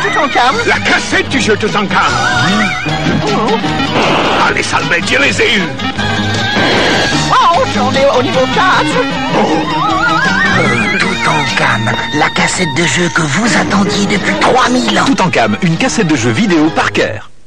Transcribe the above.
Toutankhamon. La cassette du jeu Toutankhamon. Allez, sale bête, je les ai eus. Oh, j'en ai au niveau 4. Toutankhamon, la cassette de jeu que vous attendiez depuis 3000 ans. Toutankhamon, une cassette de jeu vidéo Parker.